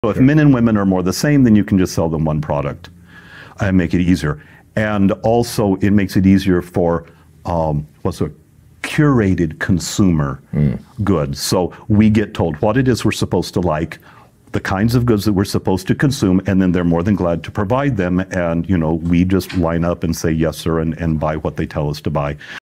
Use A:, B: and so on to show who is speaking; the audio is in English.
A: So if men and women are more the same, then you can just sell them one product and make it easier. And also, it makes it easier for what's a curated consumer goods. So we get told what it is we're supposed to like, the kinds of goods that we're supposed to consume, and then they're more than glad to provide them. And, you know, we just line up and say yes, sir, and buy what they tell us to buy.